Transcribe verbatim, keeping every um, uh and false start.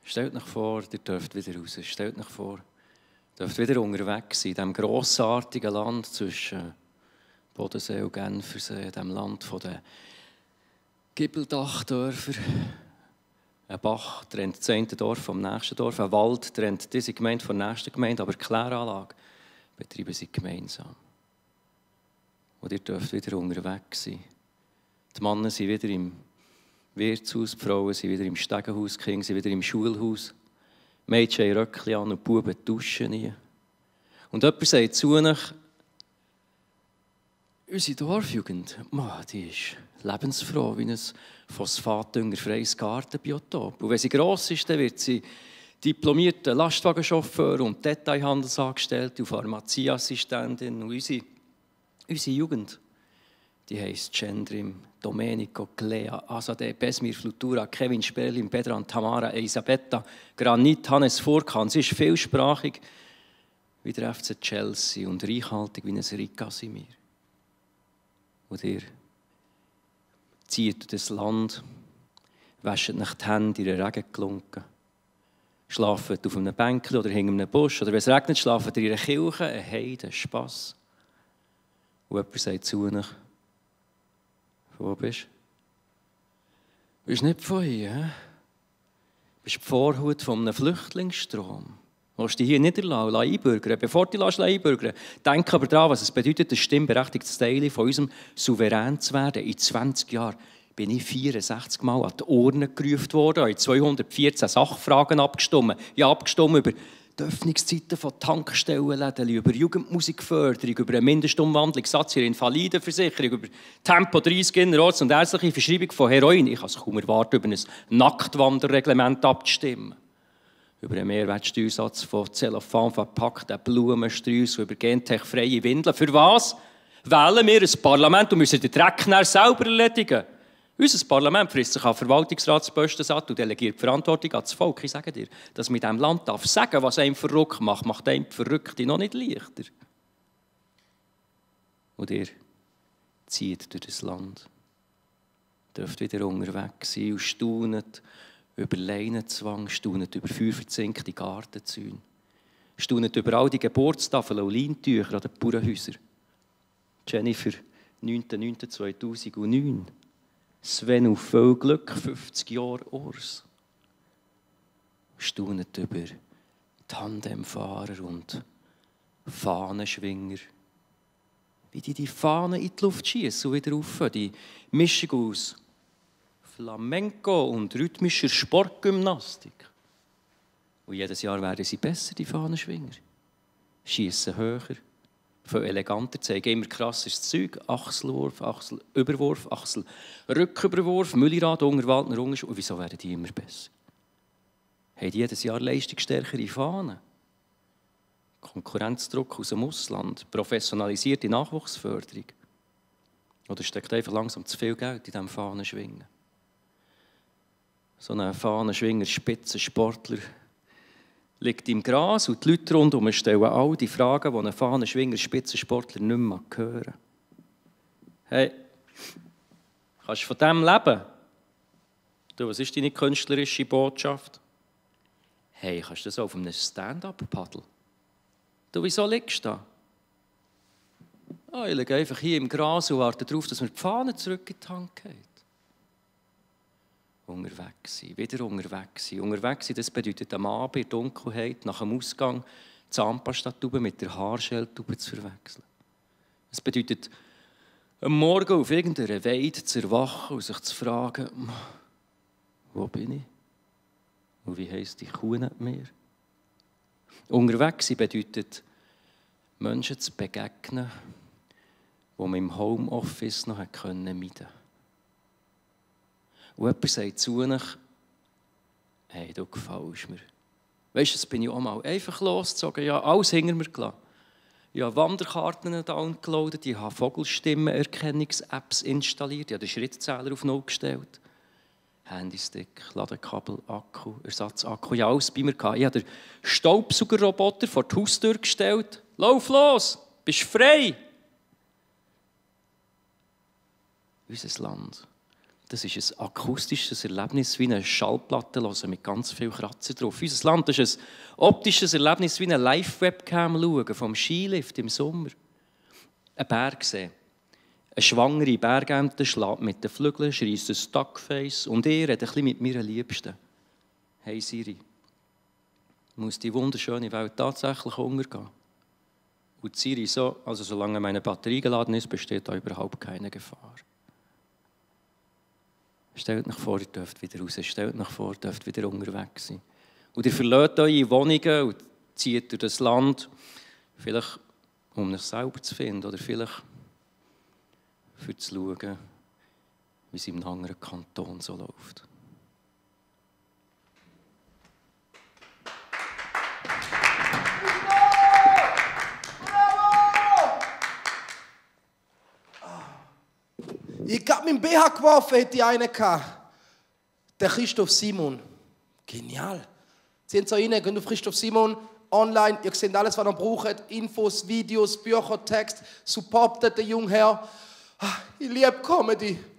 Stellt euch vor, ihr dürft wieder raus. Stellt euch vor, ihr dürft wieder unterwegs sein, in diesem grossartigen Land zwischen Bodensee und Genfersee, in diesem Land der Gibbeldachdörfer. Ein Bach trennt das eine Dorf vom nächsten Dorf, ein Wald trennt diese Gemeinde von der nächsten Gemeinde, aber die Kläranlage betreiben sie gemeinsam. Und ihr dürft wieder unterwegs sein. Die Männer sind wieder im Wirtshaus, die Frauen sind wieder im Stegenhaus, die Kinder sind wieder im Schulhaus. Die Mädchen haben Röckchen an und die Buben duschen nie. Und jemand sagt zu euch, unsere Dorfjugend, man, die ist lebensfroh wie ein phosphatdüngerfreies Gartenbiotop. Und wenn sie gross ist, dann wird sie diplomierte Lastwagenchauffeur und Detailhandelsangestellte und Pharmazieassistentin. Und unsere, unsere Jugend, die heisst Gendrim, Domenico, Clea, Azadeh, Besmir, Flutura, Kevin, Sperlin, Bedran, Tamara, Elisabetta, Granit, Hannes Furkan. Sie ist vielsprachig wie der F C Chelsea und reichhaltig wie ein Rick Casimir. Und ihr zieht durch das Land, wäscht nach die Hände in den Regen gelunken, schlaft auf einem Bänkchen oder hinter einem Busch oder wenn es regnet, schlaft ihr in einer Kirche, ein Heiden, Spass. Und jemand sagt zu euch, wo bist du? Du bist nicht von hier. Du bist die Vorhut von einem Flüchtlingsstrom. Du willst dich hier niederlassen, einbürgern. Bevor du dich einbürgern lässt, denk aber daran, was es bedeutet, ein stimmberechtigtes Teil von unserem Souverän zu werden. In zwanzig Jahren bin ich vierundsechzig Mal an die Urne gerufen worden, habe zweihundertvierzehn Sachfragen abgestimmt. Ich habe abgestimmt über die Öffnungszeiten von Tankstellenläden, über Jugendmusikförderung, über einen Mindestumwandlungssatz in der Invalidenversicherung, über Tempo dreißig innerorts und ärztliche Verschreibung von Heroin. Ich kann es kaum erwarten, über ein Nacktwanderreglement abzustimmen. Über einen Mehrwertsteuersatz von Zellophan verpackten Blumensträußen, über gentechfreie Windeln. Für was wählen wir ein Parlament und müssen den Dreck selber erledigen? Unser Parlament frisst sich an Verwaltungsratsposten satt und delegiert die Verantwortung an das Volk. Ich sage dir, dass man in diesem Land darf sagen, was einem verrückt macht, macht einem die Verrückte noch nicht leichter. Und ihr zieht durch das Land, dürft wieder unterwegs sein und staunet über Leinenzwang, staunet über feuerverzinkte Gartenzäune, staunet über all die Geburtstafeln und Leintücher an den Bauernhäusern. Jennifer, neunter neunter zweitausendneun. Sven auf viel Glück, fünfzig Jahre Urs. Staunet über Tandemfahrer und Fahnenschwinger. Wie die die Fahnen in die Luft schießen und wieder rauf. Die Mischung aus Flamenco und rhythmischer Sportgymnastik. Und jedes Jahr werden sie besser, die Fahnenschwinger. Schiessen höher. Viel eleganter, zeigen immer krasses Zeug. Achselwurf, Achselüberwurf, Achselrücküberwurf, Müllirad, Unterwaldner, Ungersch. Und wieso werden die immer besser? Haben die jedes Jahr leistungsstärkere Fahnen? Konkurrenzdruck aus dem Ausland, professionalisierte Nachwuchsförderung. Oder steckt einfach langsam zu viel Geld in diesem Fahnenschwingen? So ein Fahnenschwinger, Spitzensportler, liegt im Gras und die Leute rundherum stellen all die Fragen, die ein Fahnenschwinger, Spitzensportler nicht mehr hören. Hey, kannst du von dem leben? Du, was ist deine künstlerische Botschaft? Hey, kannst du das auf einem Stand-up-Paddel? Du, wieso liegst du da? Oh, ich liege einfach hier im Gras und warte darauf, dass mir die Fahne zurück in die Hand geht. Unterwegs sein, wieder unterwegs sein. Unterwegs sein, das bedeutet am Abend in der Dunkelheit, nach dem Ausgang, die Zahnpastatube mit der Haarschelltube zu verwechseln. Es bedeutet, am Morgen auf irgendeiner Weide zu erwachen und sich zu fragen, wo bin ich? Und wie heisst die Kuh nicht mehr? Unterwegs sein bedeutet, Menschen zu begegnen, die man im Homeoffice noch meiden konnte. Und jemand sagt zu euch, hey, du gefällst mir. Weißt du, das bin ich auch mal einfach losgezogen. Ja, alles hinter mir gelassen. Ich habe Wanderkarten downgeloadet, ich habe Vogelstimmenerkennungs-Apps installiert, ich habe den Schrittzähler auf null gestellt. Handystick, Ladekabel, Akku, Ersatzakku, ja, alles bei mir gehabt. Ich habe den Staubsaugerroboter vor die Haustür gestellt. Lauf los, bist frei. Unser Land. Das ist ein akustisches Erlebnis, wie eine Schallplatte hören mit ganz viel Kratzer drauf. Unser Land ist ein optisches Erlebnis, wie eine Live-Webcam schauen, vom Skilift im Sommer. Ein Berg sehen. Eine schwangere Bergente schlägt mit den Flügeln, schreisst ein Duckface und ich rede ein bisschen mit meiner Liebsten. Hey Siri, muss die wunderschöne Welt tatsächlich untergehen? Und Siri so, also solange meine Batterie geladen ist, besteht da überhaupt keine Gefahr. Stellt euch vor, ihr dürft wieder raus. Stellt euch vor, ihr dürft wieder unterwegs sein. Und ihr verlässt eure Wohnungen und zieht durch das Land, vielleicht um euch selber zu finden oder vielleicht für zu schauen, wie es in einem anderen Kanton so läuft. Ich hab meinen B H geworfen, hätte ich einen gehabt. Der Christoph Simon. Genial. Sie so rein, gehen auf Christoph Simon online. Ihr seht alles, was ihr braucht. Infos, Videos, Bücher, Text. Supportet den jungen Herr. Ich liebe Comedy.